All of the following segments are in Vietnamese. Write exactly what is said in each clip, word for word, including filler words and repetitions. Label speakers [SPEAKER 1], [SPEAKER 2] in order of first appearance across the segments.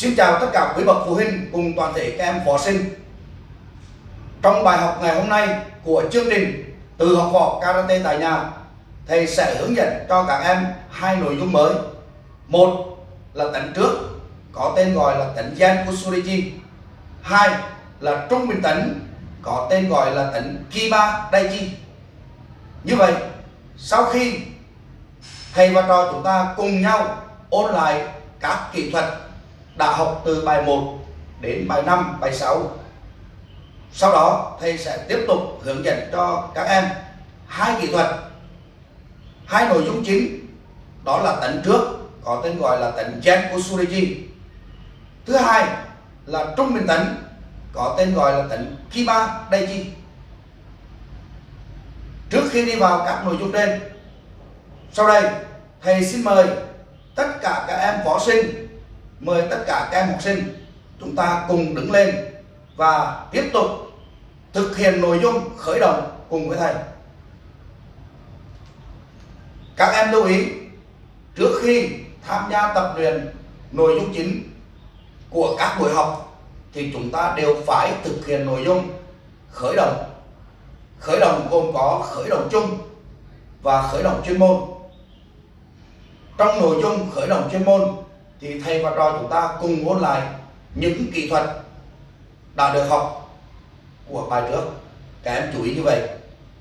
[SPEAKER 1] Xin chào tất cả quý bậc phụ huynh cùng toàn thể các em võ sinh. Trong bài học ngày hôm nay của chương trình Tự học võ karate tại nhà, thầy sẽ hướng dẫn cho các em hai nội dung mới. Một là tấn trước có tên gọi là tấn Gen Usurichi. Hai là trung bình tấn có tên gọi là tấn Kiba Daichi. Như vậy, sau khi thầy và trò chúng ta cùng nhau ôn lại các kỹ thuật đã học từ bài một đến bài năm, bài sáu. Sau đó thầy sẽ tiếp tục hướng dẫn cho các em hai kỹ thuật, hai nội dung chính, đó là tấn trước có tên gọi là tấn Gen Usurichi. Thứ hai là trung bình tấn có tên gọi là tấn Kiba Daichi. Trước khi đi vào các nội dung trên, sau đây thầy xin mời tất cả các em võ sinh, mời tất cả các em học sinh chúng ta cùng đứng lên và tiếp tục thực hiện nội dung khởi động cùng với thầy. Các em lưu ý, trước khi tham gia tập luyện nội dung chính của các buổi học thì chúng ta đều phải thực hiện nội dung khởi động. Khởi động gồm có khởi động chung và khởi động chuyên môn. Trong nội dung khởi động chuyên môn thì thầy và trò chúng ta cùng ôn lại những kỹ thuật đã được học của bài trước. Các em chú ý như vậy.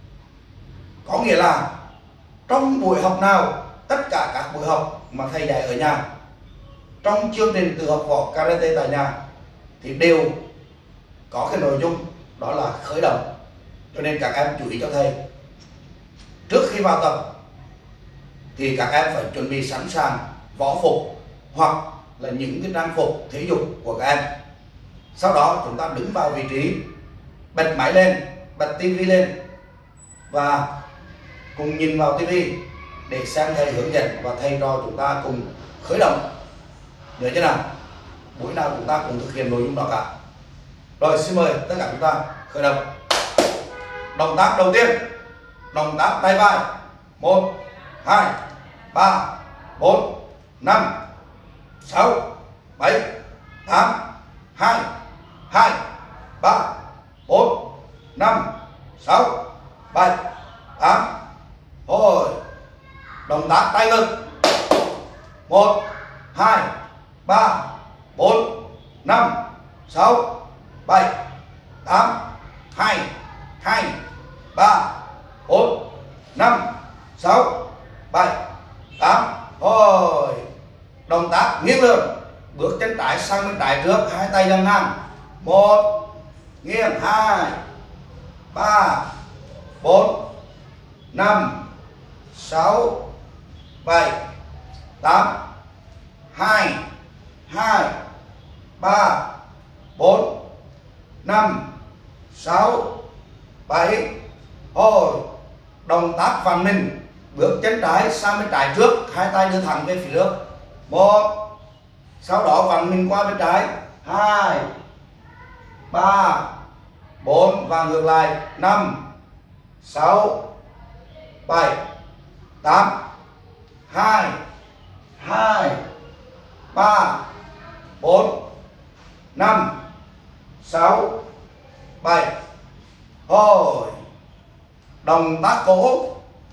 [SPEAKER 1] Có nghĩa là trong buổi học nào, tất cả các buổi học mà thầy dạy ở nhà, trong chương trình Tự học võ karate tại nhà thì đều có cái nội dung đó là khởi động. Cho nên các em chú ý cho thầy, trước khi vào tập thì các em phải chuẩn bị sẵn sàng võ phục hoặc là những cái trang phục thể dục của các em. Sau đó chúng ta đứng vào vị trí, bật máy lên, bật tivi lên và cùng nhìn vào tivi để xem thầy hướng dẫn và thầy trò chúng ta cùng khởi động. Nhớ chưa nào? Buổi nào chúng ta cùng thực hiện nội dung đó cả. Rồi, xin mời tất cả chúng ta khởi động. Động tác đầu tiên, động tác tay vai. Một, hai, ba, bốn, năm, sáu, bảy, tám, hai, hai, ba, bốn, năm, sáu, bảy, tám. Hồi. Động tác tay ngực. Một, hai, ba, bốn, năm, sáu, bảy, tám, hai, hai, ba, bốn, năm, sáu, bảy, tám. Hồi. Động tác nghiêng lưng, bước chân trái sang bên trái trước, hai tay dang ngang. Một, nghiêng. Hai, ba, bốn, năm, sáu, bảy, tám. Hai, hai, ba, bốn, năm, sáu, bảy. Hồi. Động tác vặn mình, bước chân trái sang bên trái trước, hai tay đưa thẳng về phía trước. Một, sau đó vặn mình qua bên trái. Hai, ba, bốn và ngược lại. Năm, sáu, bảy, tám. Hai, hai, ba, bốn, năm, sáu, bảy. Hồi. Động tác cổ.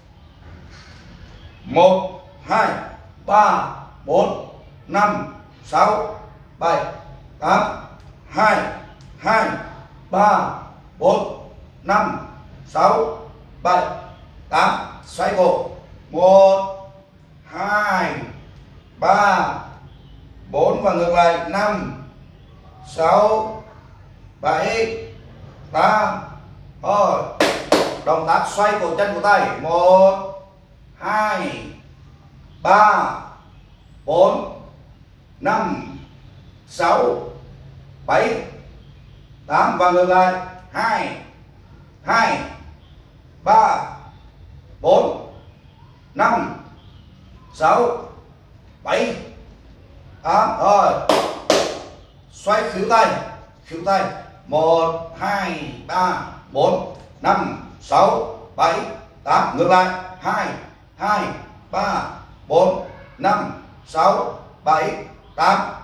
[SPEAKER 1] Một, hai, ba, bốn, năm, sáu, bảy, tám. Hai, hai, ba, bốn, năm, sáu, bảy, tám. Xoay cổ. Một, hai, ba, bốn và ngược lại. Năm, sáu, bảy, tám. Rồi. Động tác xoay cổ chân của tay. Một, hai, ba, bốn, năm, sáu, bảy, tám và ngược lại. Hai, hai, ba, bốn, năm, sáu, bảy, tám. Rồi. Xoay khuỷu tay, khuỷu tay. Một, hai, ba, bốn, năm, sáu, bảy, tám. Ngược lại. Hai, hai, ba, bốn, năm, sáu, bảy, tám.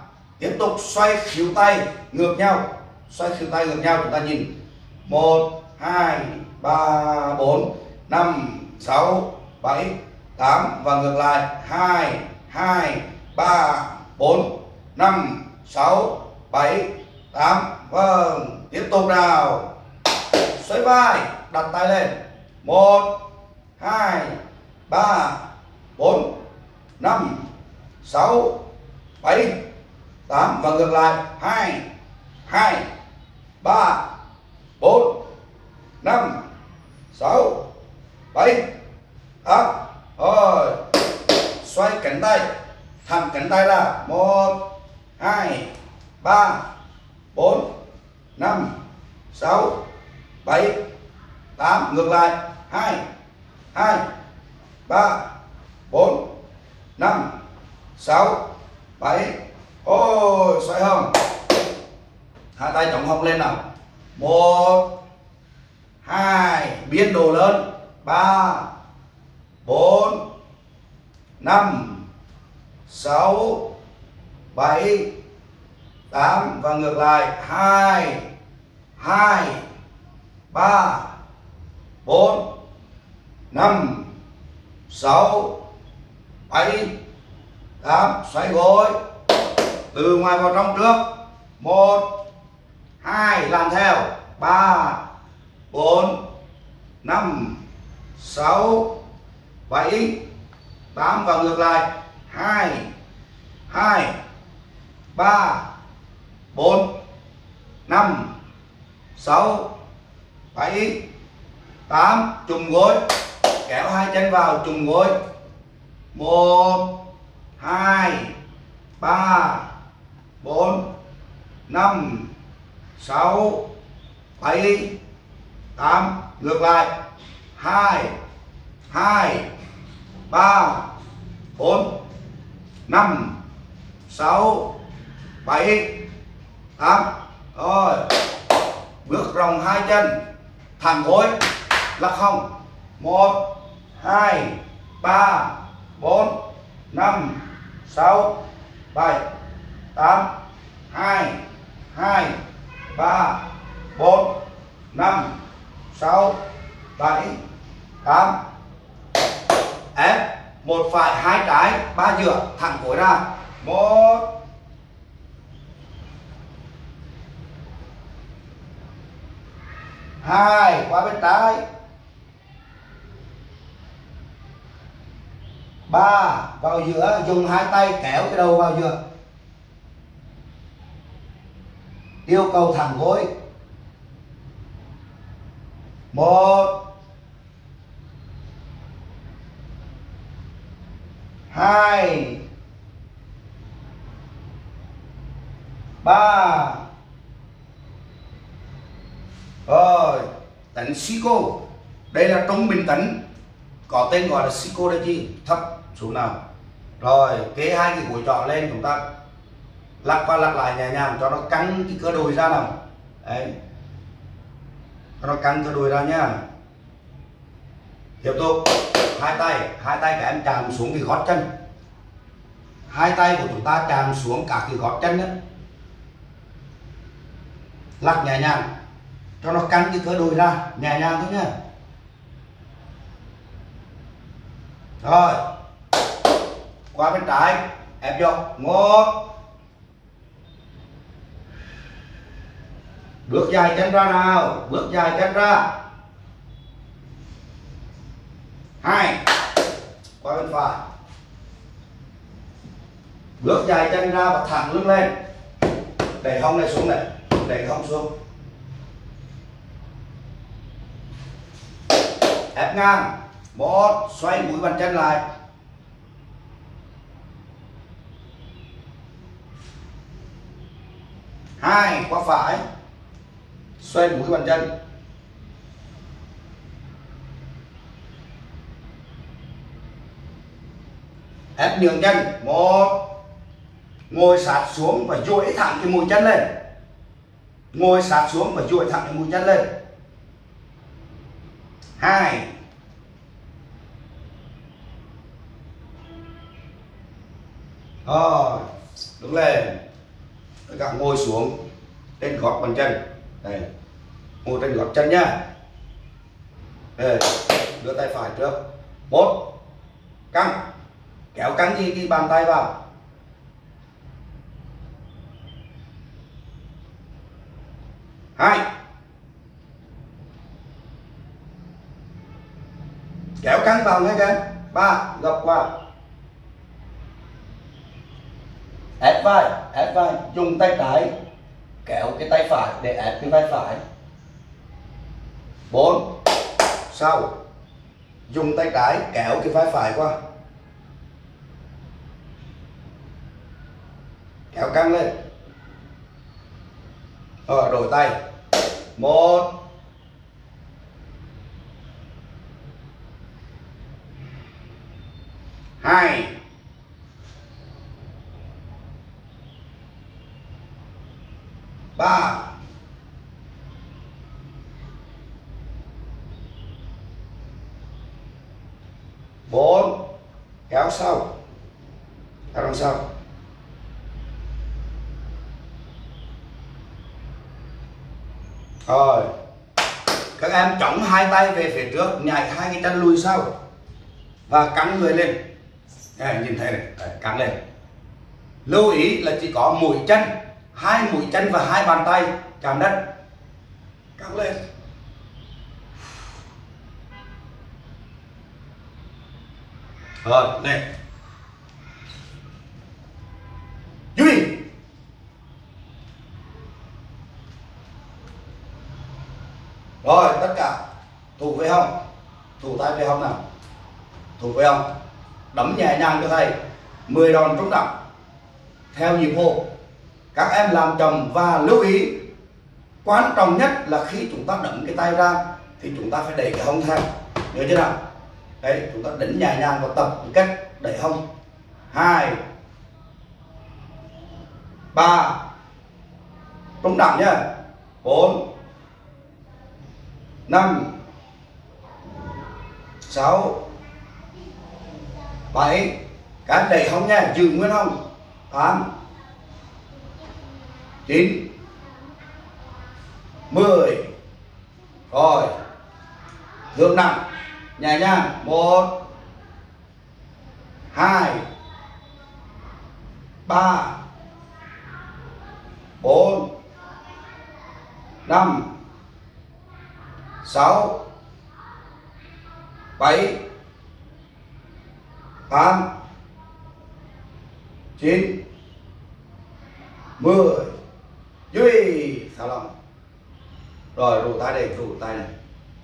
[SPEAKER 1] Tiếp tục xoay khuỷu tay ngược nhau, xoay khuỷu tay ngược nhau. Chúng ta nhìn một hai ba bốn năm sáu bảy tám và ngược lại hai hai ba bốn năm sáu bảy tám. Vâng, tiếp tục nào. Xoay vai, đặt tay lên. một hai ba bốn năm sáu bảy tám và ngược lại hai hai ba bốn năm sáu bảy tám. Rồi, xoay cánh tay, thẳng cánh tay ra. một hai ba bốn năm sáu bảy tám. Ngược lại hai hai ba bốn năm sáu bảy. Ôi, xoay hông. Hai tay chống hông lên nào. một hai, biên độ lớn. ba bốn năm sáu bảy tám và ngược lại hai hai ba bốn năm sáu bảy tám. Xoay gối từ ngoài vào trong trước. một hai, làm theo. ba bốn năm sáu bảy tám và ngược lại hai hai ba bốn năm sáu bảy tám. Trùng gối, kéo hai chân vào trùng gối. một hai ba bốn năm sáu bảy tám. Ngược lại hai hai ba bốn năm sáu bảy tám. Rồi, bước rộng hai chân, thẳng gối, lắc hông. một hai ba bốn năm sáu bảy tám. hai hai ba bốn năm sáu bảy tám. Ép một phải hai trái ba giữa, thẳng gối ra. một hai, qua bên trái. ba, vào giữa, dùng hai tay kéo cái đầu vào giữa. Yêu cầu thẳng gối. một hai ba. Rồi, tấn Sico. Đây là trung bình tấn, có tên gọi là Sico đây chi, thấp xuống nào. Rồi, kế hai cái gối trỏ lên, chúng ta lắc qua lắc lại nhẹ nhàng cho nó căng cái cơ đùi ra nào. Đấy, cho nó căng cơ đùi ra nhá. Tiếp tục hai tay, hai tay các em chạm xuống cái gót chân. Hai tay của chúng ta chạm xuống cả cái gót chân đó. Lắc nhẹ nhàng cho nó căng cái cơ đùi ra, nhẹ nhàng thôi nhá. Rồi, qua bên trái, ép vô. một. Bước dài chân ra nào, bước dài chân ra. hai. Qua bên phải. Bước dài chân ra và thẳng lưng lên. Đẩy hông này xuống này, đẩy hông xuống. Ép ngang. một, xoay mũi bàn chân lại. hai, qua phải. Xoay mũi bàn chân. Ép nhường chân. một, ngồi sát xuống và duỗi thẳng cái mũi chân lên. Ngồi sát xuống và duỗi thẳng cái mũi chân lên. hai. Rồi, đứng lên. Tất cả ngồi xuống trên gót bàn chân. Đây, ngồi trên gót chân nhá. Đây, đưa tay phải trước. Một, căng, kéo căng gì cái bàn tay vào. Hai, kéo căng vào ngay cái. Ba, gập qua. Ép vai, ép vai, dùng tay trái kéo cái tay phải để ép cái vai phải. Bốn, sau, dùng tay trái kéo cái vai phải qua, kéo căng lên. Rồi đổi tay. Một, hai, ba, bốn, kéo sau, kéo đằng sau. Rồi các em chống hai tay về phía trước, nhảy hai cái chân lùi sau và căng người lên. Đây, nhìn thấy này, đấy, căng lên. Lưu ý là chỉ có mũi chân, hai mũi chân và hai bàn tay chạm đất, căng lên. Rồi lên, duy. Rồi tất cả thủ về hông, thủ tay về hông nào, thủ về hông, đấm nhẹ nhàng cho thầy mười đòn trúng đậm theo nhịp hô. Các em làm chậm và lưu ý, quan trọng nhất là khi chúng ta đấm cái tay ra thì chúng ta phải đẩy cái hông theo, nhớ chưa nào? Đấy, chúng ta đánh nhẹ nhàng và tập cách đẩy hông. Hai, ba, trúng đậm nhá. Bốn, năm, sáu, bảy, các đẩy hông nha, giữ nguyên hông. Tám, chín, mười. Rồi thương nặng nhẹ nhàng. Một, hai, ba, bốn, năm, sáu, bảy, tám, chín, mười. Duy thả lỏng. Rồi rủ tay đây, rủ tay này,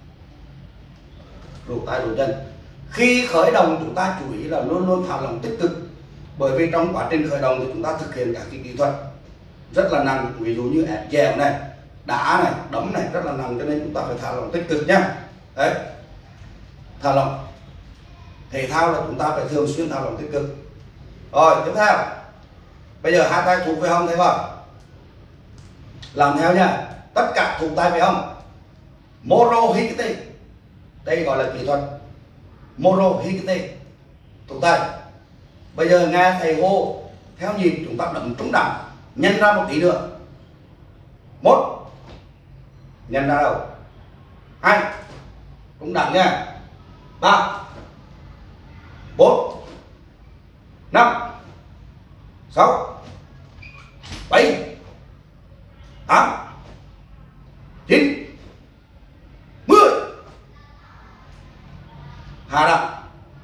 [SPEAKER 1] rủ tay rủ chân. Khi khởi động chúng ta chú ý là luôn luôn thả lỏng tích cực, bởi vì trong quá trình khởi động thì chúng ta thực hiện các cái kỹ thuật rất là nặng, ví dụ như ép dẻo này, đá này, đấm này rất là nặng, cho nên chúng ta phải thả lỏng tích cực nhá. Đấy, thả lỏng. Thể thao là chúng ta phải thường xuyên thả lỏng tích cực. Rồi tiếp theo, bây giờ hai tay thủ về hông, thấy không? Làm theo nha, tất cả thủ tay về hông. Moro Hikite, đây gọi là kỹ thuật Moro Hikite, thủ tay. Bây giờ nghe thầy hô theo nhịp, chúng ta đấm trúng đẳng, nhân ra một tí nữa. Một, nhân ra đầu. Hai, trúng đẳng nha. Ba, bốn, năm, sáu, bảy, tám, chín, mười. Hạ đẳng.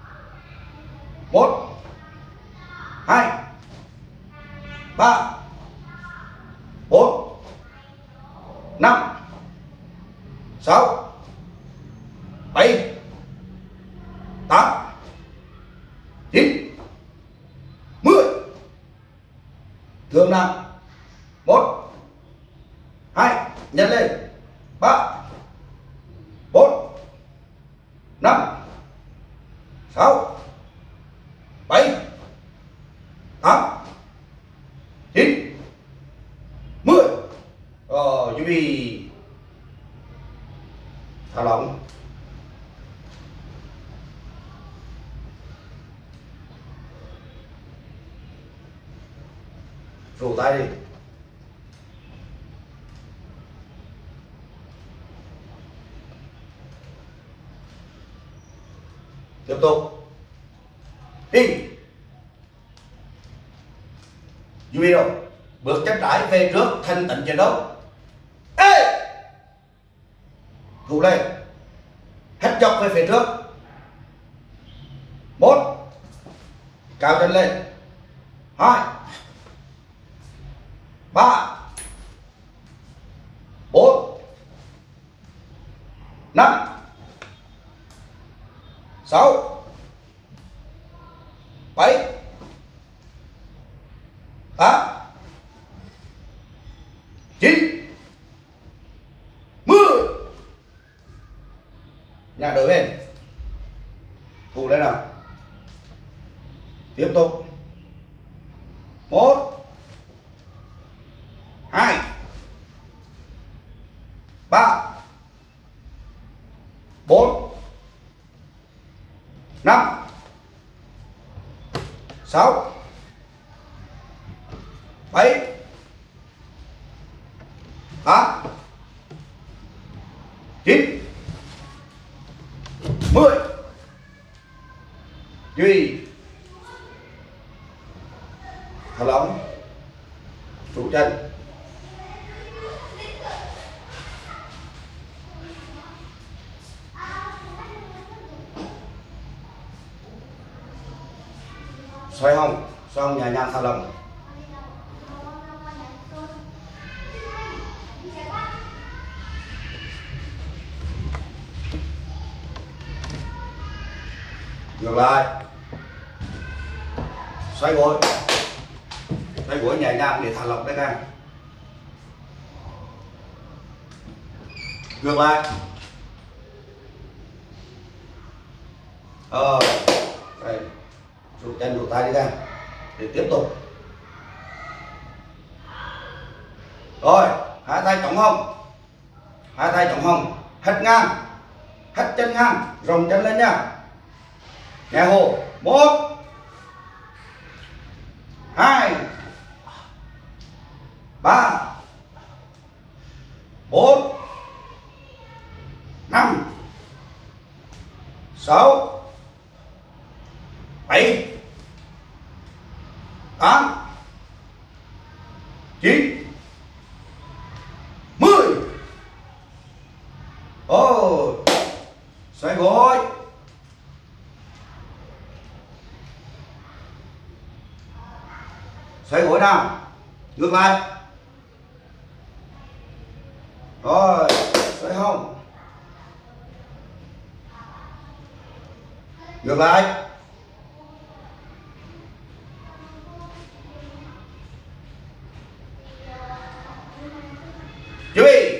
[SPEAKER 1] Một, hai, ba, bốn, năm, sáu, bảy, tám, chín, mười. Thương nặng. Một, hai, nhấn lên. Ba, bốn, năm, sáu, bảy, tám, chín, mười. Rồi chuẩn bị thả lỏng. Rủ tay đi. Tiếp tục. Đi. Chú ý đâu. Bước chân trái về trước, thanh tấn chiến đấu. Ê! Thủ lên. Hết dọc về phía trước. Một. Cao chân lên. Hai. Ba. Bốn. Năm. Sáu. Bảy. Tám. Chín. Mười. Nhà đối bên. Thủ lên nào. Tiếp tục. Một. Hai. Ba. Bốn. Năm. Sáu. Bảy. Tám. Chín. Mười. Duy. Thả lỏng. Trụ chân. Xoay hông, xoay hông nhẹ nhàng thả lỏng. Ngược lại. Xoay gối. Xoay gối nhẹ nhàng để thả lỏng tay ngang. Ngược lại. Ờ, đây. Rút chân rút tay đi ra để tiếp tục. Rồi, hai tay chống hông. Hai tay chống hông. Hất ngang. Hất chân ngang, rồng chân lên nha. Nghe hồ. Một. Hai. Ba. Bốn. Năm. Sáu. Bảy. Tám. Chín. Mười. Ồ. Xoay gối. Xoay gối nào. Ngược lại. Rồi. Xoay hông. Ngược lại. Chuẩn bị.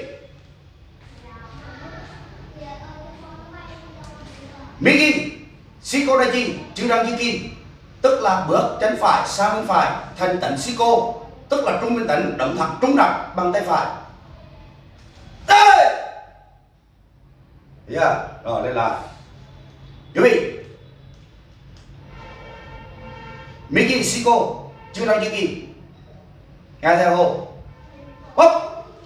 [SPEAKER 1] Miki Shikodachi Chudangiki, tức là bước chân phải sang bên phải thành tấn Shiko, tức là trung bên tấn đấm thẳng trung đặt bằng tay phải. Đây. Yeah. Rồi lên lại. Chuẩn bị. Miki Shiko Chudangiki. Nghe theo hồ. Hop.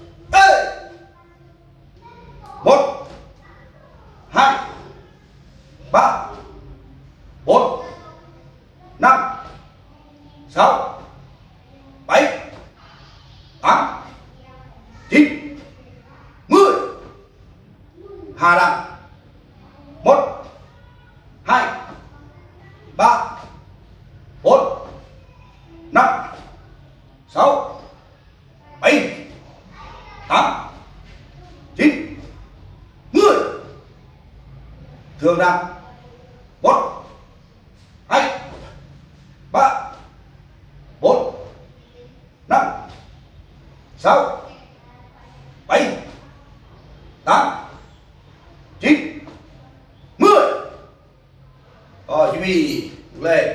[SPEAKER 1] Một. Hai. Ba. Bốn. Năm. Sáu. Bảy. Tám. Chín. Mười. Hạ đẳng. Một. Hai. Ba. Bốn. Năm. Sáu. Bảy. Tám. Chín. Mười. Thường đẳng. Một. Hai. Ba. Bốn. Năm. Sáu. Bảy. Tám. Chín. Mười. Rồi chuẩn bị lên.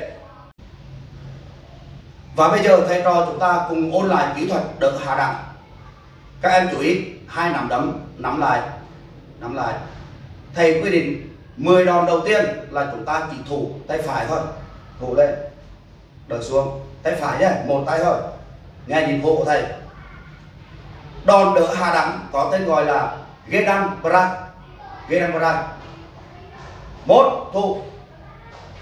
[SPEAKER 1] Và bây giờ thầy trò chúng ta cùng ôn lại kỹ thuật đỡ hạ đẳng. Các em chú ý, hai nắm đấm nắm lại, nắm lại. Thầy quy định mười đòn đầu tiên là chúng ta chỉ thủ tay phải thôi, thủ lên, đỡ xuống, tay phải nhé, một tay thôi. Nghe nhịp vụ của thầy. Đòn đỡ hạ đẳng có tên gọi là Gedan Prat, Gedan Prat. Một thủ,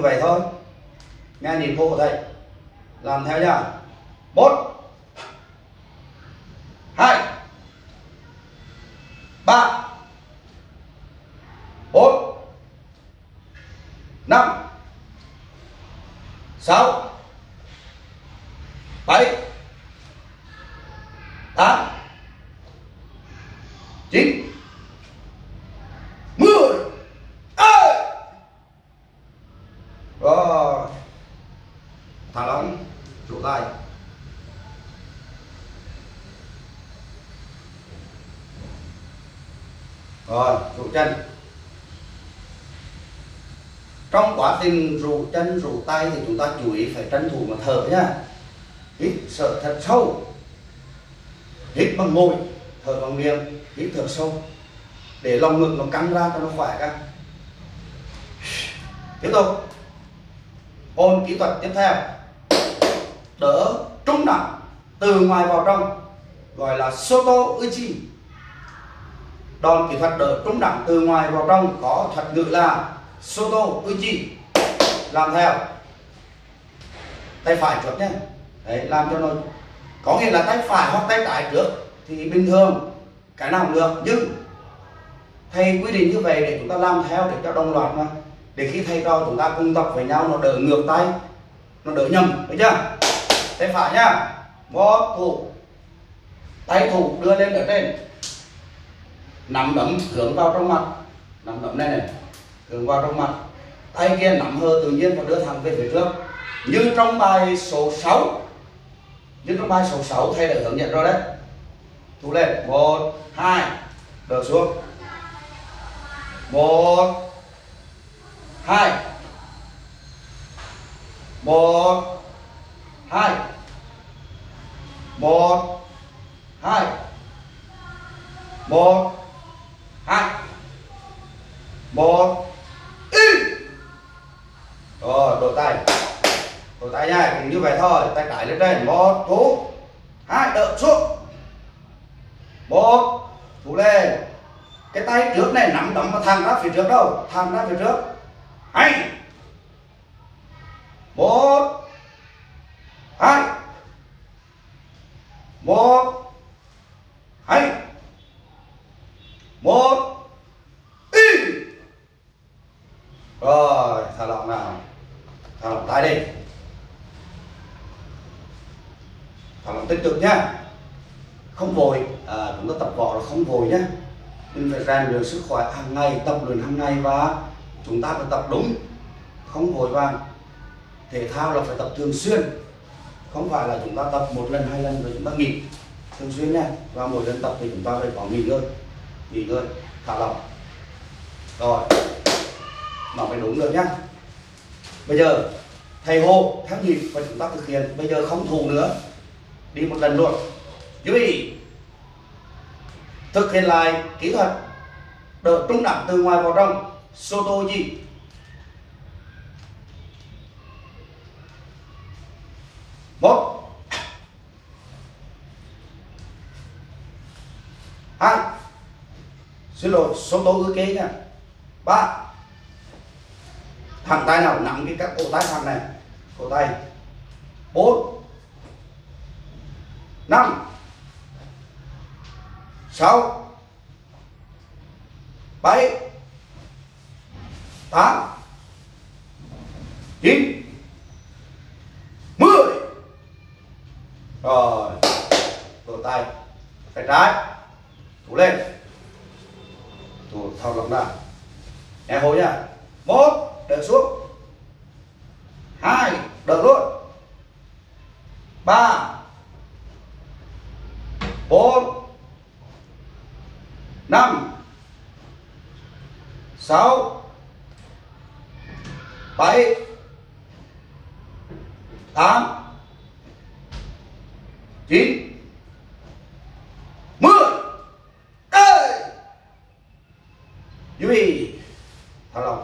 [SPEAKER 1] như vậy thôi. Nghe nhịp hô của thầy làm theo nha. Một, hai, ba, bốn, năm, sáu, bảy, tám, chín, mười. Rồi, thả lỏng chủ tay. Rồi, rũ chân. Trong quá trình rũ chân, rũ tay thì chúng ta chú ý phải tranh thủ mà thở nhá. Hít sợ thật sâu. Hít bằng môi, thở bằng miệng, hít thở sâu để lòng ngực nó căng ra cho nó khỏe ra. Tiếp tục. Ôn kỹ thuật tiếp theo. Đỡ trung nặng từ ngoài vào trong, gọi là Soto Uchi. Đòn kỹ thuật đỡ trung nặng từ ngoài vào trong có thuật ngữ là Soto Uchi. Làm theo. Tay phải trước nhé. Đấy, làm cho nó có nghĩa là tay phải hoặc tay trái trước thì bình thường, cái nào cũng được, nhưng thầy quy định như vậy để chúng ta làm theo để cho đồng loạt mà, để khi thầy trò chúng ta cùng tập với nhau nó đỡ ngược tay, nó đỡ nhầm, được chưa? Tay phải nhá. Một thủ, tay thủ đưa lên ở trên, nắm đấm hướng vào trong mặt, nắm đấm này này hướng vào trong mặt, tay kia nắm hơ tự nhiên và đưa thẳng về phía trước như trong bài số sáu. Như trong bài số sáu thầy đã hướng dẫn rồi đấy. Thu lên. Một, hai, đỡ xuống. Một, hai, một, hai, một, hai, một, hai, một, y. Rồi, đổi tay. Đổi tay nha, như vậy thôi. Tay trái lên trên. Một, thủ. Hai, đỡ xuống. Một, thủ lên. Cái tay trước này nắm đấm mà thẳng ra phía trước đâu, thẳng ra phía trước. Hai, một, hai, một, hai, một, y. Rồi, thả lỏng nào, thả lỏng tay đi, thả lỏng tích cực nhá, không vội. À, chúng ta tập võ là không vội nhá. Mình phải rèn luyện sức khỏe hàng ngày, tập luyện hàng ngày và chúng ta phải tập đúng, không vội vàng. Thể thao là phải tập thường xuyên, không phải là chúng ta tập một lần hai lần rồi chúng ta nghỉ. Thường xuyên nha, và mỗi lần tập thì chúng ta phải có nghỉ ngơi, nghỉ ngơi, thả lỏng. Rồi, nó mới đúng được nhá. Bây giờ thầy hô theo nhịp và chúng ta thực hiện. Bây giờ không thủ nữa, đi một lần luôn. Chú ý thực hiện lại kỹ thuật đỡ trung nặng từ ngoài vào trong Soto Uchi. Một, hai, xin lỗi, Soto Uchi nha. Ba, thẳng tay nào nắm cái các cổ tay thẳng này, cổ tay. Bốn, năm, sáu, bảy, tám, chín, mười. Rồi, cổ tay, tay trái, thủ lên, thủ thao lỏng ra. Nghe hô nhá. Một, đỡ xuống. Hai, đỡ luôn. Ba, bốn, năm, sáu, bảy, tám, chín, mười. Đây. Chú ý thả lỏng.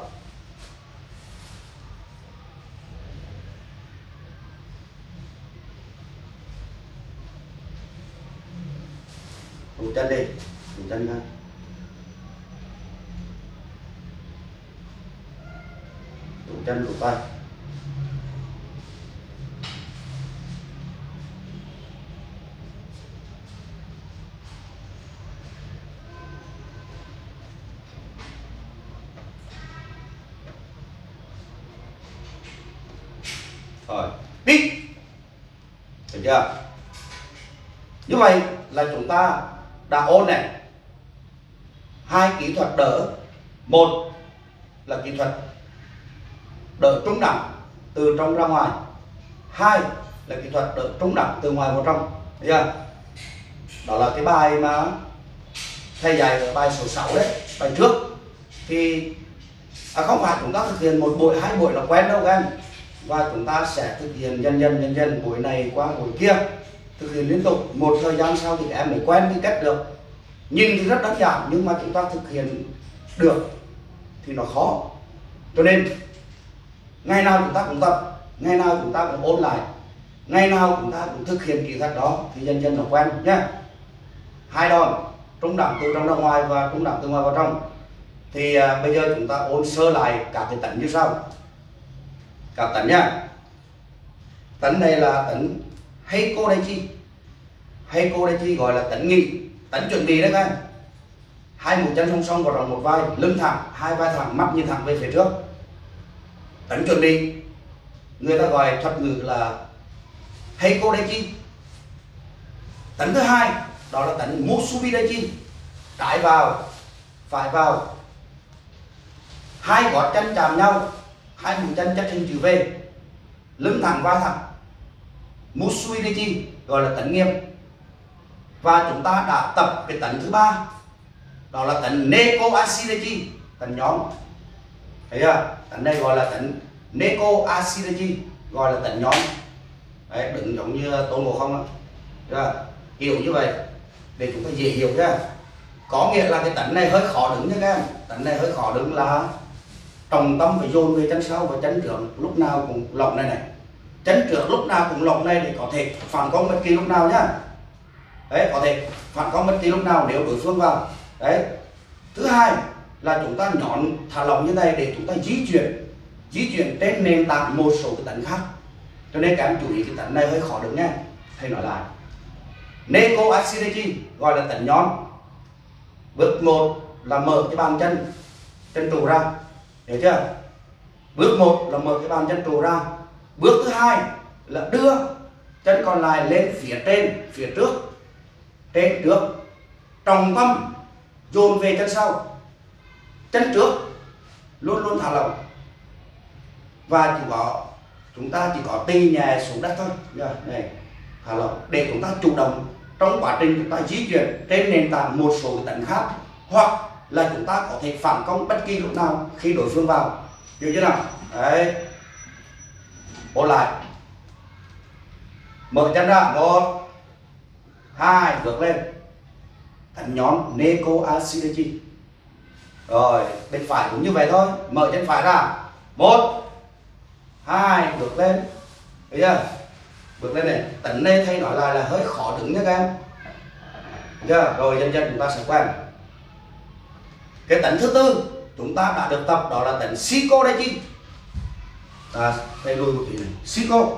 [SPEAKER 1] Tụ chân đi, tụ chân ra. Tụ chân rút tay. Rồi, đi. Được chưa? Như vậy là chúng ta đã ôn này hai kỹ thuật đỡ. Một là kỹ thuật đỡ trung đẳng từ trong ra ngoài, hai là kỹ thuật đỡ trung đẳng từ ngoài vào trong. Được chưa? Đó là cái bài mà thầy dạy ở bài số sáu đấy, bài trước. Thì à, không phải chúng ta thực hiện một buổi hai buổi là quen đâu các em, và chúng ta sẽ thực hiện dần dần dần dần, buổi này qua buổi kia, thực hiện liên tục. Một thời gian sau thì các em mới quen cái cách được. Nhìn thì rất đơn giản nhưng mà chúng ta thực hiện được thì nó khó. Cho nên ngày nào chúng ta cũng tập, ngày nào chúng ta cũng ôn lại, ngày nào chúng ta cũng thực hiện kỹ thuật đó thì dần dần nó quen nhé. Hai đòn trung đẳng từ trong ra ngoài và trung đẳng từ ngoài vào trong. Thì à, bây giờ chúng ta ôn sơ lại các cái tấn như sau. Các tấn nhá. Tấn này là tấn Heiko Daichi. Heiko Daichi gọi là tấn nghỉ, tấn chuẩn bị đấy các em. Hai mũi chân song song vào rộng một vai, lưng thẳng, hai vai thẳng, mắt nhìn thẳng về phía trước. Tấn chuẩn bị, người ta gọi thuật ngữ là Heiko Daichi. Tấn thứ hai đó là tấn Musubi Daichi. Trái vào, phải vào, hai gót chân chạm nhau, hai mũi chân chất hình chữ V, lưng thẳng, vai thẳng. Musubi Daichi gọi là tấn nghiêm. Và chúng ta đã tập cái tấn thứ ba, đó là tấn Neko Ashi Daichi, tấn nhóm. Thấy chưa? Tấn này gọi là tấn Neko Ashi Daichi, gọi là tấn nhóm. Đấy, đừng giống như Tôn Ngộ Không á. Hiểu như vậy để chúng ta dễ hiểu nhá. Có nghĩa là cái tấn này hơi khó đứng nha các em. Tấn này hơi khó đứng là trọng tâm phải dồn về chân sau và chân trước lúc nào cũng lỏng này này. Chân trước lúc nào cũng lỏng này để có thể phản công bất kỳ lúc nào nhá. Đấy, có thể phản công bất kỳ lúc nào nếu đối phương vào. Đấy. Thứ hai là chúng ta nhón thả lỏng như này để chúng ta di chuyển, di chuyển trên nền tảng một số cái tấn khác. Cho nên các em chú ý cái tấn này hơi khó đứng nha. Thầy nói lại. Neko Ashi Daichi gọi là tấn nhón. Bước một là mở cái bàn chân, chân trụ ra. Hiểu chưa? Bước một là mở cái bàn chân trụ ra. Bước thứ hai là đưa chân còn lại lên phía trên, phía trước, trên trước. Trọng tâm dồn về chân sau, chân trước luôn luôn thả lỏng. Và chỉ có chúng ta chỉ có tì nhẹ xuống đất thôi. Này, thả lỏng để chúng ta chủ động trong quá trình chúng ta di chuyển trên nền tảng một số tấn khác, hoặc là chúng ta có thể phản công bất kỳ lúc nào khi đối phương vào. Hiểu chưa nào? Đấy. Ôn lại. Mở chân ra, một, hai, vượt lên. Tấn nhón Neko Ashi Daichi. Rồi, bên phải cũng như vậy thôi. Mở chân phải ra, một, hai, vượt lên. Thấy chưa? Vượt lên này. Tấn này thầy nói lại là hơi khó đứng nha các em. Chưa? Rồi dần dần chúng ta sẽ quen. Cái tấn thứ tư chúng ta đã được tập đó là tấn Shiko Daichi. À, thầy lùi một tí này. Shiko.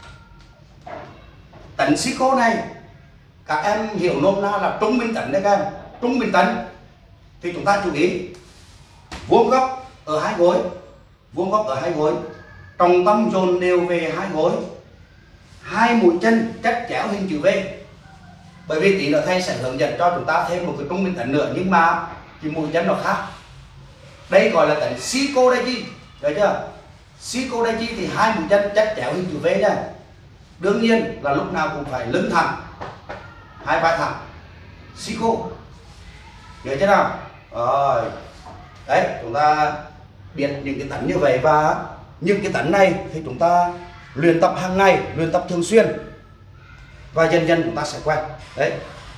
[SPEAKER 1] Tấn Shiko này các em hiểu nôm na là trung bình tấn đấy các em. Trung bình tấn thì chúng ta chú ý vuông góc ở hai gối, vuông góc ở hai gối, trọng tâm dồn đều về hai gối, hai mũi chân chất chéo hình chữ V. Bởi vì tí nữa thầy sẽ hướng dẫn cho chúng ta thêm một cái trung bình tấn nữa, nhưng mà cái mũi chân nó khác. Đây gọi là tấn Shiko Daichi, được chưa? Shiko Daichi thì hai mũi chân chất chéo hình chữ V nha. Đương nhiên là lúc nào cũng phải lưng thẳng, hai vai thẳng. Shiko, hiểu chưa nào? Rồi, đấy, chúng ta biết những cái tấn như vậy, và những cái tấn này thì chúng ta luyện tập hàng ngày, luyện tập thường xuyên, và dần dần chúng ta sẽ quen. Đấy.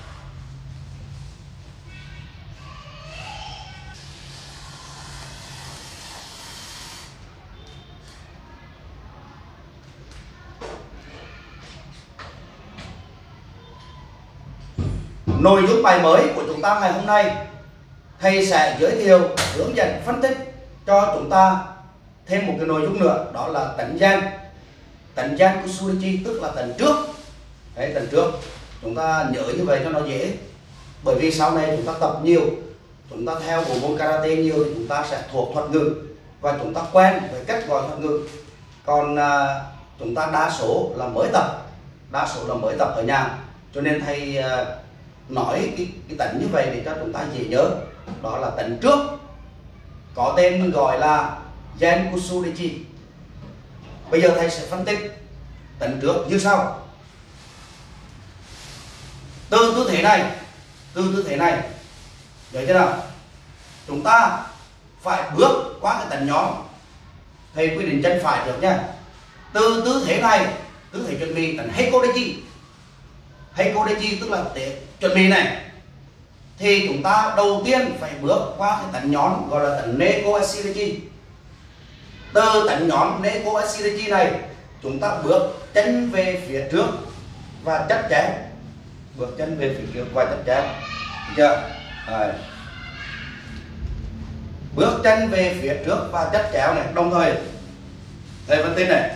[SPEAKER 1] Nội dung bài mới của chúng ta ngày hôm nay, thầy sẽ giới thiệu, hướng dẫn, phân tích cho chúng ta thêm một cái nội dung nữa, đó là tấn gian. Tấn gian Kusudachi tức là tấn trước. Đấy, tấn trước. Chúng ta nhớ như vậy cho nó dễ. Bởi vì sau này chúng ta tập nhiều, chúng ta theo bộ môn karate nhiều thì chúng ta sẽ thuộc thuật ngữ và chúng ta quen với cách gọi thuật ngữ. Còn à, chúng ta đa số là mới tập, đa số là mới tập ở nhà, cho nên thầy à, nói cái, cái tấn như vậy để cho chúng ta dễ nhớ. Đó là tấn trước, có tên gọi là Gen Kusudachi. Bây giờ thầy sẽ phân tích tấn trước như sau. Từ tư thế này, từ tư thế này, nhớ chưa nào? Chúng ta phải bước qua cái tấn nhóm. Thầy quy định chân phải trước nha. Từ tư thế này, tư thế chuẩn bị tấn Heikodechi. Heikodechi tức là thế chuẩn bị này. Thì chúng ta đầu tiên phải bước qua cái tấn nhón gọi là tấn Neko Ashidachi. Từ tấn nhón Neko Ashidachi này, chúng ta bước chân về phía trước và chắt chém. Bước chân về phía trước và chắt chém. Được chưa? Rồi. Bước chân về phía trước và chắt chéo này, đồng thời thầy phân tích này.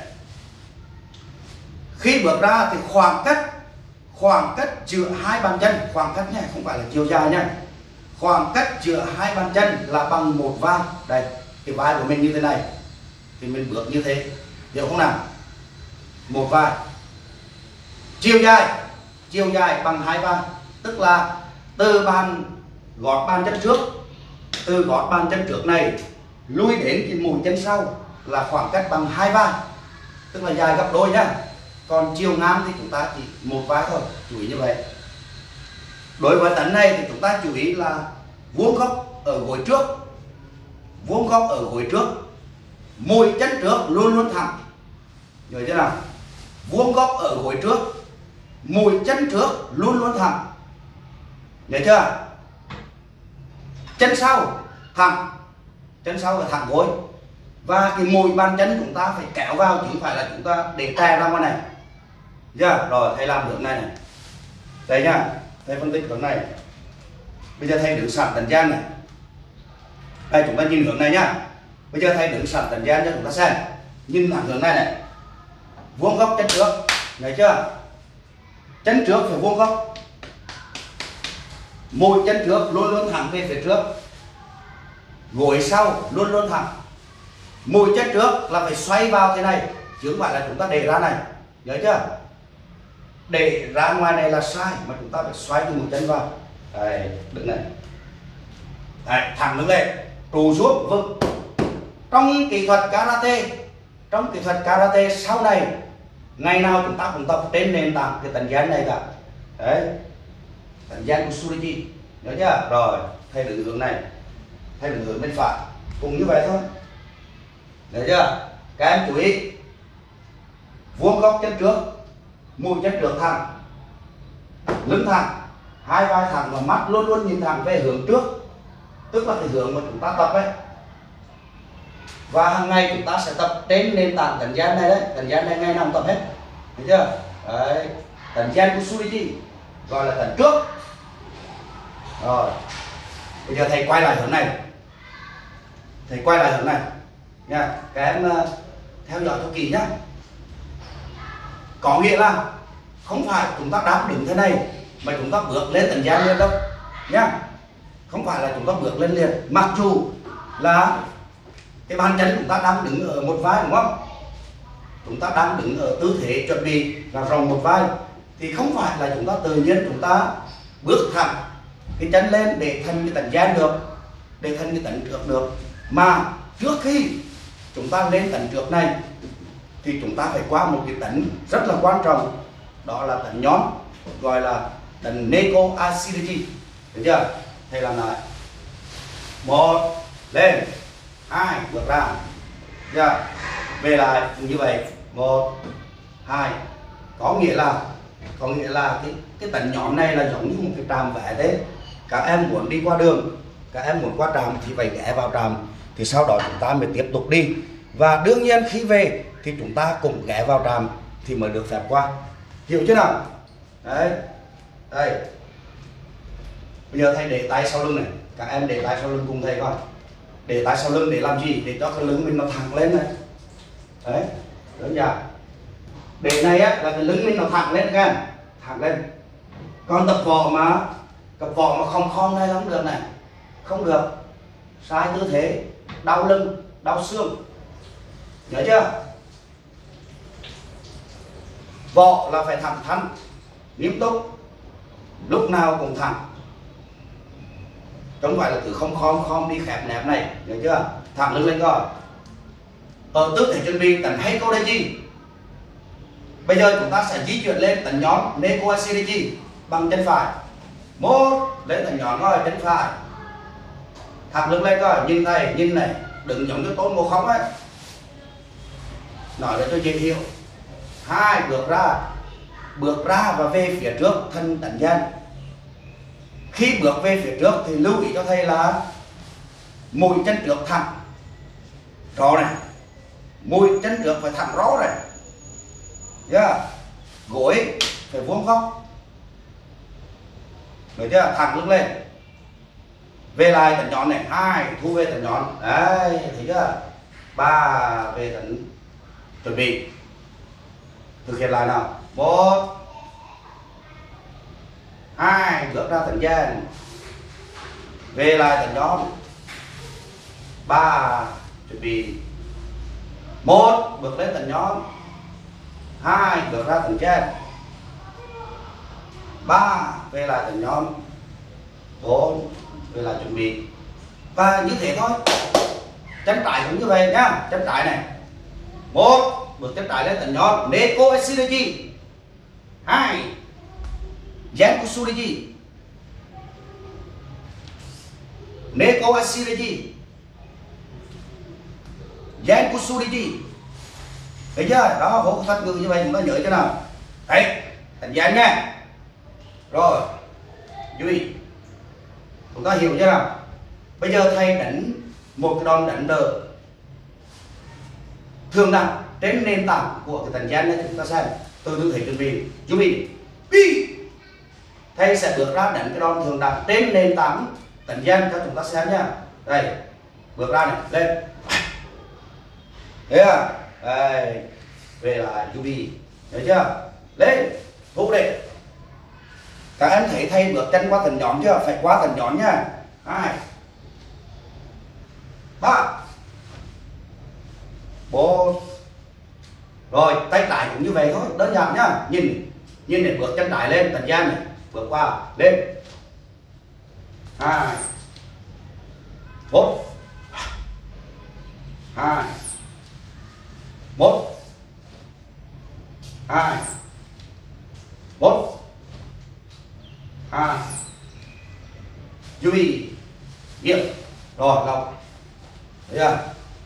[SPEAKER 1] Khi bước ra thì khoảng cách khoảng cách giữa hai bàn chân, khoảng cách nhé, không phải là chiều dài nhé. Khoảng cách giữa hai bàn chân là bằng một vai. Đây, cái vai của mình như thế này thì mình bước như thế, hiểu không nào? Một vai. Chiều dài, chiều dài bằng hai vai, tức là từ bàn gót bàn chân trước, từ gót bàn chân trước này lui đến cái mũi chân sau là khoảng cách bằng hai vai, tức là dài gấp đôi nhá. Còn chiều ngang thì chúng ta chỉ một vai thôi, chú ý như vậy. Đối với tấn này thì chúng ta chú ý là vuông góc ở gối trước, vuông góc ở gối trước, mũi chân trước luôn luôn thẳng, nhớ chưa nào? Vuông góc ở gối trước, mũi chân trước luôn luôn thẳng, nhớ chưa? Chân sau thẳng, chân sau là thẳng gối, và cái mũi bàn chân chúng ta phải kéo vào chứ không phải là chúng ta để trè ra ngoài này. Chưa? Rồi thầy làm hướng này này. Đây nhá, thầy phân tích hướng này. Bây giờ thầy đứng sẵn tấn gian này. Đây chúng ta nhìn hướng này nhá. Bây giờ thầy đứng sẵn tấn gian cho chúng ta xem. Nhìn thẳng hướng này này. Vuông góc chân trước, nhớ chưa? Chân trước phải vuông góc. Mũi chân trước luôn luôn thẳng về phía trước. Gối sau luôn luôn thẳng. Mũi chân trước là phải xoay vào thế này, chứ không phải là chúng ta để ra này, nhớ chưa? Để ra ngoài này là sai, mà chúng ta phải xoay cái mũi chân vào. Đây, đứng này. Đấy, thẳng đứng lên, trụ xuống vững. Trong kỹ thuật karate, trong kỹ thuật karate sau này, ngày nào chúng ta cũng tập trên nền tảng cái tấn gian này cả. Đấy, tấn gian Kusudachi, nhớ chưa? Rồi, thầy đứng hướng này, thầy đứng hướng bên phải, cùng như vậy thôi. Được chưa? Các em chú ý, vuông góc chân trước, mũi chân trước thẳng, lưng thẳng, hai vai thẳng và mắt luôn luôn nhìn thẳng về hướng trước, tức là cái hướng mà chúng ta tập ấy. Và hàng ngày chúng ta sẽ tập trên nền tảng tấn gian này đấy, tấn gian này ngày nào cũng tập hết, được chưa? Đấy, tấn gian Kusudachi gọi là tấn trước. Rồi, bây giờ thầy quay lại hướng này, thầy quay lại hướng này nha, các em uh, theo dõi cho kỹ nhá. Có nghĩa là không phải chúng ta đang đứng thế này mà chúng ta bước lên tấn gian liền đâu nhá, không phải là chúng ta bước lên liền, mặc dù là cái bàn chân chúng ta đang đứng ở một vai, đúng không? Chúng ta đang đứng ở tư thế chuẩn bị là rộng một vai, thì không phải là chúng ta tự nhiên chúng ta bước thẳng cái chân lên để thành cái tấn gian được, để thành cái tấn trước được, mà trước khi chúng ta lên tấn trước này thì chúng ta phải qua một cái tấn rất là quan trọng, đó là tấn nhóm, gọi là tấn Neko Ashidachi, được chưa? Thầy làm lại, một lên, hai bước ra, được, về lại như vậy, một hai, có nghĩa là có nghĩa là cái cái tấn nhóm này là giống như một cái trạm vé thế. Các em muốn đi qua đường, các em muốn qua trạm thì phải ghé vào trạm, thì sau đó chúng ta mới tiếp tục đi, và đương nhiên khi về thì chúng ta cũng ghé vào trạm thì mới được phép qua, hiểu chưa nào? Đấy, đây, bây giờ thầy để tay sau lưng này, các em để tay sau lưng cùng thầy coi, Để tại sau lưng để làm gì? Để cho cái lưng mình nó thẳng lên này. Đấy, đơn giản. Để này á là cái lưng mình nó thẳng lênกัน, thẳng lên. Còn tập võ mà tập võ mà không khom này không được này, không được. Sai tư thế, đau lưng, đau xương. Nhớ chưa? Võ là phải thẳng thắn, nghiêm túc, lúc nào cũng thẳng. Không phải là cứ không khom khom đi khẹp nẹp này, nhớ chưa? Thẳng lưng lên coi. Ở tư thế chuẩn bị tấn hay câu đây gì? Bây giờ chúng ta sẽ di chuyển lên tấn nhón Neko Ashidachi bằng chân phải. Một, lên tấn nhón coi, chân phải. Thẳng lưng lên coi, nhìn này, nhìn này, đừng giống như Tôn Ngộ Không ấy. Nói để cho dễ hiểu. Hai, bước ra, bước ra và về phía trước thân tấn gian. Khi bước về phía trước thì lưu ý cho thầy là mũi chân trước thẳng, rõ này, mũi chân trước phải thẳng rõ này, yeah. Gối phải vuông góc, được chưa? Thẳng lưng lên, về lại tấn nhón này, hai thu về tấn nhón, đấy, thấy chưa? Ba về tấn chuẩn bị, thực hiện lại nào. Một, hai, bước ra tấn gian, về lại tấn nhón. Ba, chuẩn bị. Một, bước lên tấn nhón. Hai, bước ra tấn gian. Ba, về lại tấn nhón. Bốn, về lại chuẩn bị. Và như thế thôi. Chân trái cũng như vậy nhá, chân trái này. Một, bước chân trái lên tấn nhón Neko Ashidachi. Hai, Genku Sudachi. Neko Ashidachi, Genku Sudachi. Thấy chưa? Đó, hỗ thuật ngữ như vậy chúng ta nhớ cho nào. Đấy, tấn gian nha. Rồi, chú ý. Chúng ta hiểu chưa nào? Bây giờ thầy đánh một cái đòn đánh đỡ thường đặt trên nền tảng của cái tấn gian này, chúng ta xem từ tư thế chuẩn bị. Chú ý. Đi. Thầy sẽ bước ra đánh cái đòn thường đặt trên nền tảng tấn gian cho chúng ta xem nhá. Đây, bước ra này, lên. Thế à? Đây, về lại chú ý. Thấy chưa? Lên, hút đi. Các em thấy thầy bước chân qua tấn nhón chưa? Phải qua tấn nhón nhá. Hai, ba, bốn. Rồi, tay trái cũng như vậy thôi, đơn giản nhá. Nhìn, nhìn để bước chân trái lên tấn gian này, bước qua, lên. Hai, một, hai, một, hai, một, hai. Chú ý, nghiệm. Rồi, lọc. Thấy chưa?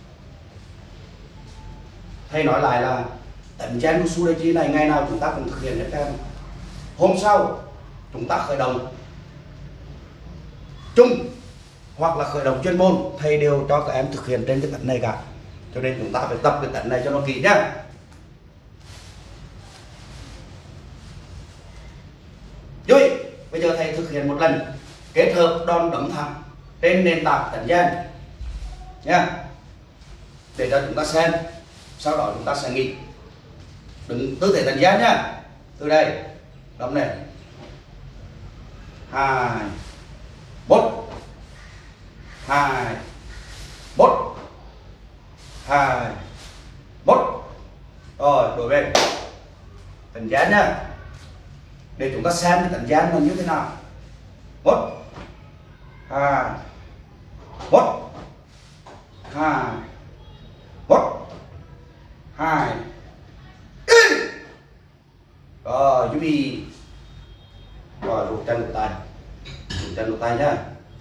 [SPEAKER 1] Thầy nói lại là tấn Genku Sudachi này ngày nào chúng ta cũng thực hiện hết các em. Hôm sau chúng ta khởi động chung hoặc là khởi động chuyên môn, thầy đều cho các em thực hiện trên cái tấn này cả. Cho nên chúng ta phải tập cái tấn này cho nó kỹ nhá. Rồi, bây giờ thầy thực hiện một lần kết hợp đòn đấm thẳng trên nền tảng tấn gian nha, để cho chúng ta xem. Sau đó chúng ta sẽ nghỉ, đứng tư thế tấn gian nhá. Từ đây đấm này, hai, một, hai, một, hai, một. Rồi, đổi bên tấn gian nhá, để chúng ta xem cái tấn gian nó như thế nào. Một, hai, một, hai, một, hai. Rồi, chú ý. Rồi, rút chân của tay, rút chân của tay nhá.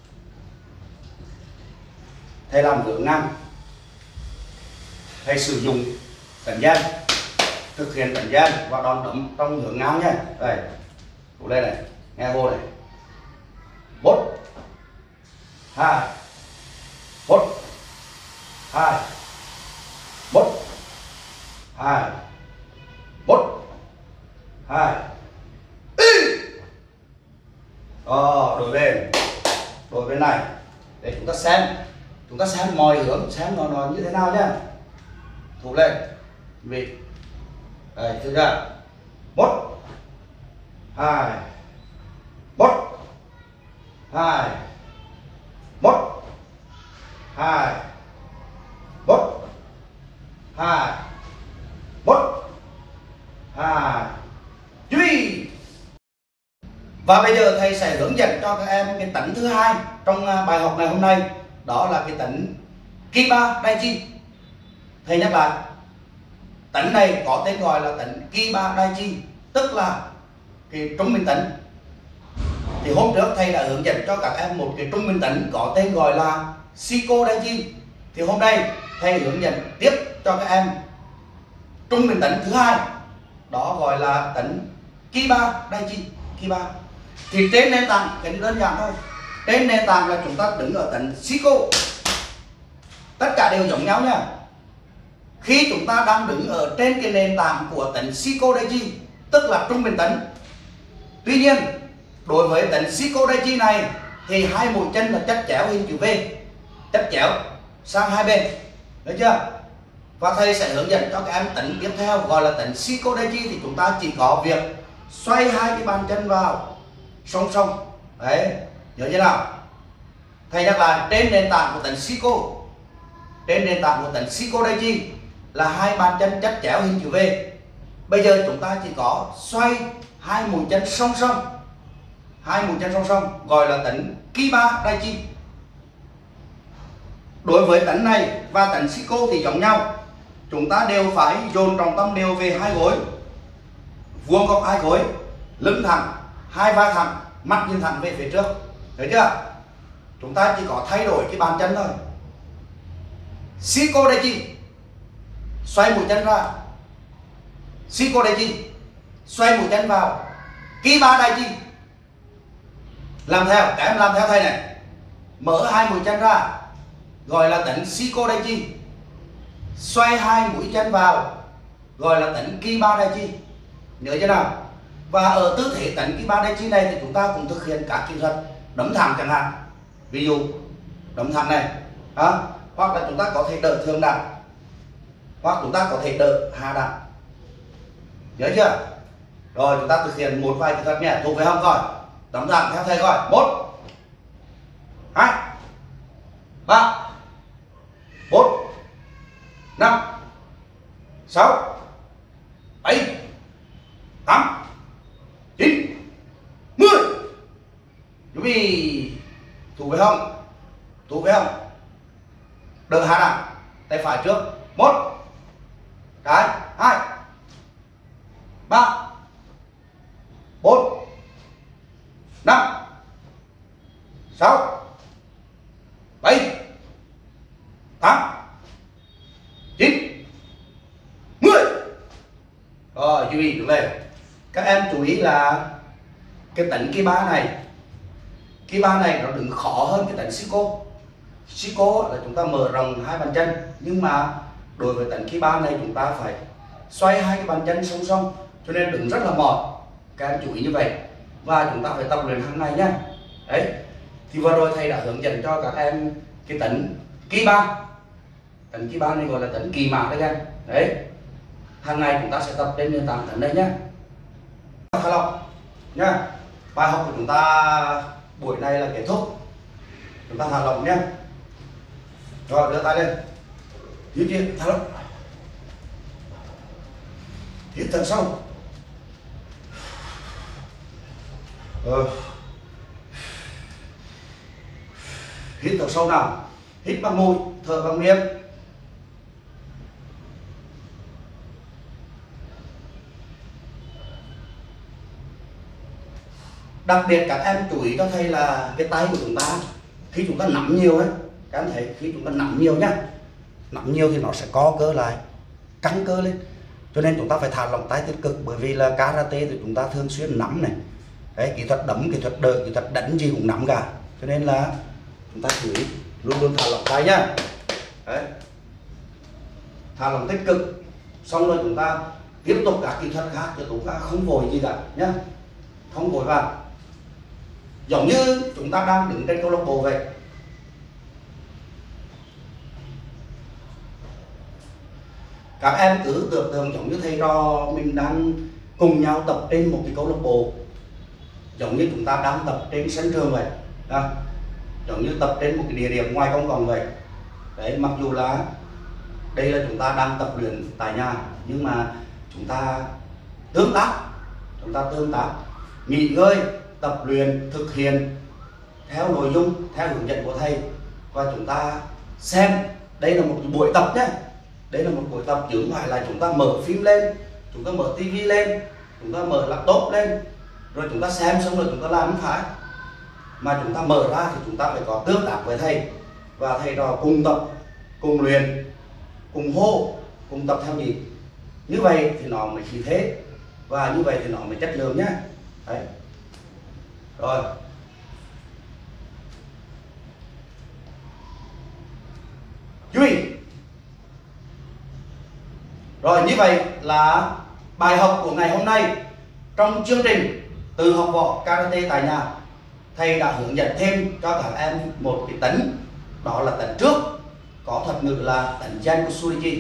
[SPEAKER 1] Thầy làm hướng ngang, thầy sử dụng tấn gian, thực hiện tấn gian và đòn đấm trong hướng ngang nhé. Đây, rút lên này, nghe vô này. Một, hai, một, hai, một, hai, một, hai. Ờ, đổi bên, đổi bên này để chúng ta xem chúng ta xem mọi hướng, xem nó nó như thế nào nhá. Thủ lên vị đây, chưa chưa, một hai một hai một hai một hai một hai duy. Và bây giờ thầy sẽ hướng dẫn cho các em cái tấn thứ hai trong bài học ngày hôm nay, đó là cái tấn Kiba Daichi. Thầy nhắc lại, tấn này có tên gọi là tấn Kiba Daichi, tức là cái trung bình tấn. Thì hôm trước thầy đã hướng dẫn cho các em một cái trung bình tấn có tên gọi là Shiko Daichi. Thì hôm nay thầy hướng dẫn tiếp cho các em trung bình tấn thứ hai, đó gọi là tấn Kiba Daichi. Kiba thì trên nền tảng, cái đơn giản thôi, trên nền tảng là chúng ta đứng ở tấn Shiko, tất cả đều giống nhau nha. Khi chúng ta đang đứng ở trên cái nền tảng của tấn Shiko Daichi, tức là trung bình tấn. Tuy nhiên đối với tấn Shiko Daichi này thì hai mũi chân là chất chéo hình chữ V, chất chéo sang hai bên, được chưa? Và thầy sẽ hướng dẫn cho các em tấn tiếp theo gọi là tấn Shiko Daichi. Thì chúng ta chỉ có việc xoay hai cái bàn chân vào song song, đấy, nhớ như nào? Thầy nhắc lại, trên nền tảng của tấn Shiko, trên nền tảng của tấn Shiko Daichi là hai bàn chân chất chéo hình chữ V. Bây giờ chúng ta chỉ có xoay hai mũi chân song song, hai mũi chân song song gọi là tấn Kiba Daichi. Đối với tấn này và tấn Shiko thì giống nhau, chúng ta đều phải dồn trọng tâm đều về hai gối, vuông góc hai gối, lưng thẳng, hai vai thẳng, mắt nhìn thẳng về phía trước, thấy chưa? Chúng ta chỉ có thay đổi cái bàn chân thôi. Shiko Daichi xoay mũi chân ra, Shiko Daichi xoay mũi chân vào, Kiba Daichi làm theo, các em làm theo thầy này, mở hai mũi chân ra gọi là tấn Shiko Daichi, xoay hai mũi chân vào gọi là tấn Kiba Daichi, nhớ chưa nào? Và ở tư thế tấn Kiba Daichi này thì chúng ta cũng thực hiện các kỹ thuật đấm thẳng chẳng hạn, ví dụ đấm thẳng này, đó. Hoặc là chúng ta có thể đỡ thượng đặt, hoặc chúng ta có thể đỡ hạ đặt, nhớ chưa? Rồi chúng ta thực hiện một vài kỹ thuật nhé, thuộc về không? Coi đấm thẳng theo thầy coi, một hai ba bốn năm sáu bảy tám chín mười. Chuẩn bị, thủ về không? Thủ về không? Đỡ hạ đặt, tay phải trước, một cái, hai ba bốn năm sáu bảy tám chín mười. Rồi chú ý đứng lên. Các em chú ý là cái tấn Kiba này, Kiba này nó đứng khó hơn cái tấn Shiko. Shiko là chúng ta mở rộng hai bàn chân, nhưng mà đối với tấn Kiba này chúng ta phải xoay hai cái bàn chân song song, cho nên đứng rất là mỏi. Các em chú ý như vậy và chúng ta phải tập luyện hàng ngày nhé. Đấy, thì vừa rồi thầy đã hướng dẫn cho các em cái tấn Kiba. Tấn Kiba này gọi là tấn kỳ mã đấy các em. Đấy, hàng ngày chúng ta sẽ tập trên nền tảng tấn đây nhé. Thả lỏng nhá. Bài học của chúng ta buổi này là kết thúc. Chúng ta thả lỏng nhé. Rồi đưa tay lên, hít đi, thả lỏng, hít thật sâu. Ờ. Hít thật sâu nào, hít bằng môi, thở bằng miệng. Đặc biệt các em chú ý cho thầy là cái tay của chúng ta khi chúng ta nắm nhiều ấy, các em thấy khi chúng ta nắm nhiều nhá, nắm nhiều thì nó sẽ co cơ lại, căng cơ lên, cho nên chúng ta phải thả lỏng tay tích cực. Bởi vì là karate thì chúng ta thường xuyên nắm này, đấy, kỹ thuật đấm, kỹ thuật đỡ, kỹ thuật đánh gì cũng nắm cả, cho nên là chúng ta chú ý luôn luôn thả lỏng tay nhá. Đấy, thả lỏng tích cực, xong rồi chúng ta tiếp tục các kỹ thuật khác, chứ chúng ta không vội gì cả nhá, không vội vàng, giống như chúng ta đang đứng trên câu lạc bộ vậy. Các em cứ tưởng tượng giống như thầy trò mình đang cùng nhau tập trên một cái câu lạc bộ, giống như chúng ta đang tập trên sân trường vậy, à, giống như tập trên một cái địa điểm ngoài công cộng vậy. Đấy, mặc dù là đây là chúng ta đang tập luyện tại nhà, nhưng mà chúng ta tương tác, chúng ta tương tác, nghỉ ngơi, tập luyện, thực hiện theo nội dung, theo hướng dẫn của thầy, và chúng ta xem. Đây là một buổi tập nhé, đây là một buổi tập chứ không phải là chúng ta mở phim lên, chúng ta mở tivi lên, chúng ta mở laptop lên rồi chúng ta xem xong rồi chúng ta làm, không phải. Mà chúng ta mở ra thì chúng ta phải có tương tác với thầy, và thầy trò cùng tập, cùng luyện, cùng hô, cùng tập theo nhịp. Như vậy thì nó mới khí thế, và như vậy thì nó mới chất lượng nhé. Đấy. Rồi. Chú ý. Rồi, như vậy là bài học của ngày hôm nay trong chương trình Từ học võ karate tại nhà. Thầy đã hướng dẫn thêm cho các em một cái tấn, đó là tấn trước, có thuật ngữ là tấn Gen của Surichi.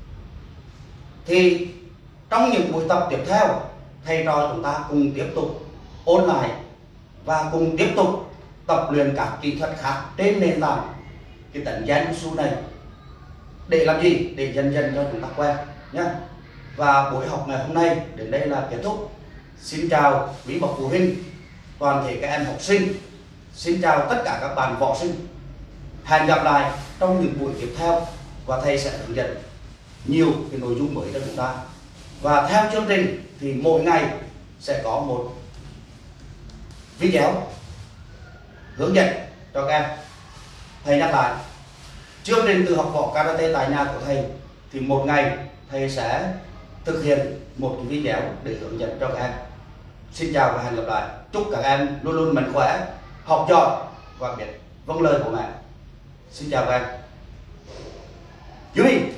[SPEAKER 1] Thì trong những buổi tập tiếp theo, thầy trò chúng ta cùng tiếp tục ôn lại và cùng tiếp tục tập luyện các kỹ thuật khác trên nền tảng cái tấn Gen của Su này. Để làm gì? Để dần dần cho chúng ta quen nhé. Và buổi học ngày hôm nay đến đây là kết thúc. Xin chào quý bậc phụ huynh, toàn thể các em học sinh. Xin chào tất cả các bạn võ sinh. Hẹn gặp lại trong những buổi tiếp theo, và thầy sẽ hướng dẫn nhiều cái nội dung mới cho chúng ta. Và theo chương trình thì mỗi ngày sẽ có một video hướng dẫn cho các em. Thầy nhắc lại, chương trình Từ học võ karate tại nhà của thầy thì một ngày thầy sẽ thực hiện một cái video để hướng dẫn cho các em. Xin chào và hẹn gặp lại. Chúc các em luôn luôn mạnh khỏe, học giỏi và biết vâng lời của mẹ. Xin chào các em. Chú ý.